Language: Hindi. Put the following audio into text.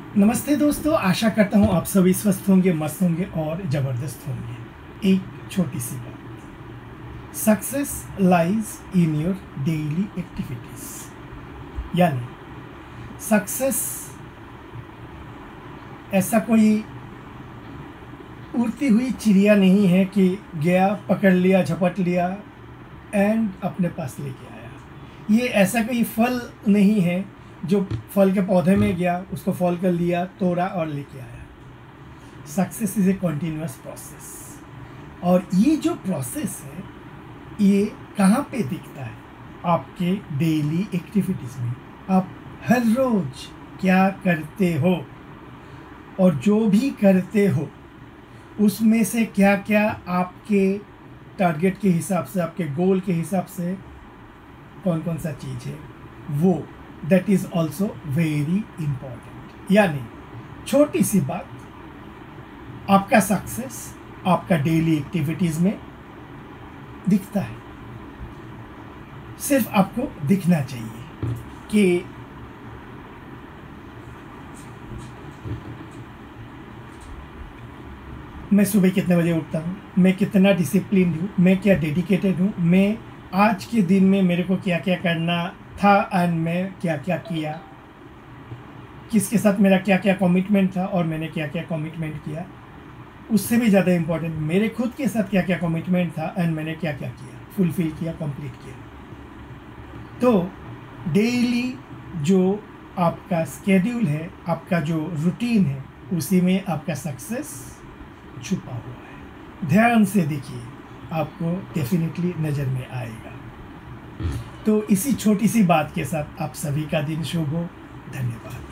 नमस्ते दोस्तों, आशा करता हूँ आप सभी स्वस्थ होंगे, मस्त होंगे और ज़बरदस्त होंगे। एक छोटी सी बात, success lies in your daily activities. यानी सक्सेस ऐसा कोई उड़ती हुई चिड़िया नहीं है कि गया, पकड़ लिया, झपट लिया एंड अपने पास लेके आया। ये ऐसा कोई फल नहीं है जो फल के पौधे में गया, उसको फॉल कर लिया, तोड़ा और लेके आया। Success is a continuous process. और ये जो प्रोसेस है ये कहाँ पे दिखता है? आपके डेली एक्टिविटीज़ में। आप हर रोज़ क्या करते हो और जो भी करते हो उसमें से क्या क्या आपके टारगेट के हिसाब से, आपके गोल के हिसाब से कौन कौन सा चीज़ है वो, that is also very important. यानी छोटी सी बात, आपका सक्सेस आपका डेली एक्टिविटीज़ में दिखता है। सिर्फ आपको दिखना चाहिए कि मैं सुबह कितने बजे उठता हूँ, मैं कितना डिसिप्लिन हूँ, मैं क्या डेडिकेटेड हूँ, मैं आज के दिन में मेरे को क्या क्या करना था एंड मैं क्या क्या किया, किसके साथ मेरा क्या क्या कमिटमेंट था और मैंने क्या क्या कमिटमेंट किया। उससे भी ज़्यादा इम्पोर्टेंट, मेरे खुद के साथ क्या क्या कमिटमेंट था एंड मैंने क्या क्या किया, फुलफिल किया, कंप्लीट किया। तो डेली जो आपका स्केड्यूल है, आपका जो रूटीन है, उसी में आपका सक्सेस छुपा हुआ है। ध्यान से देखिए, आपको डेफिनेटली नज़र में आएगा। तो इसी छोटी सी बात के साथ आप सभी का दिन शुभ हो। धन्यवाद।